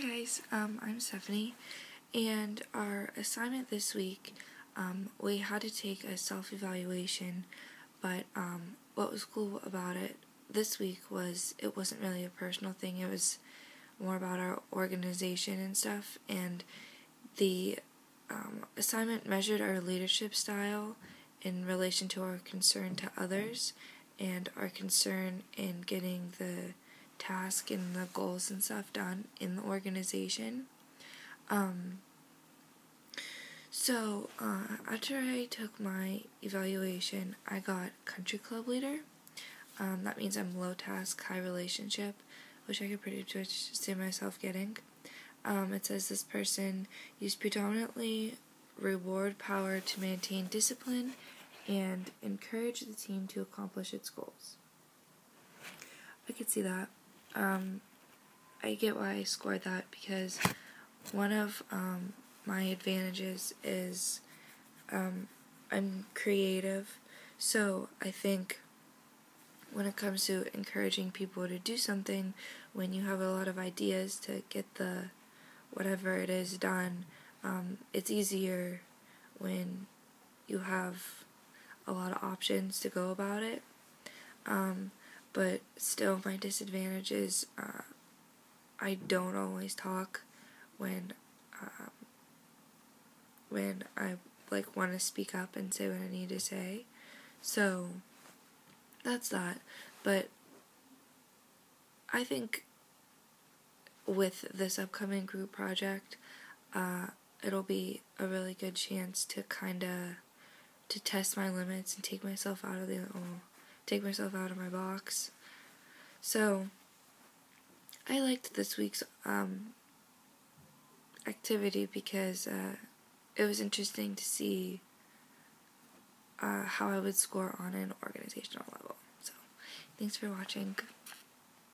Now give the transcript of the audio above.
guys, I'm Stephanie, and our assignment this week, we had to take a self-evaluation, but what was cool about it this week was it wasn't really a personal thing, it was more about our organization and stuff, and the assignment measured our leadership style in relation to our concern to others, and our concern in getting the task and the goals and stuff done in the organization. So after I took my evaluation, I got country club leader. That means I'm low task, high relationship, which I could pretty much see myself getting. It says this person used predominantly reward power to maintain discipline and encourage the team to accomplish its goals. I could see that. I get why I scored that because one of my advantages is I'm creative, so I think when it comes to encouraging people to do something, when you have a lot of ideas to get the whatever it is done, it's easier when you have a lot of options to go about it. But still, my disadvantage is I don't always talk when I want to speak up and say what I need to say. So that's that. But I think with this upcoming group project, it'll be a really good chance to to test my limits and take myself out of my box. So I liked this week's activity because it was interesting to see how I would score on an organizational level. So thanks for watching.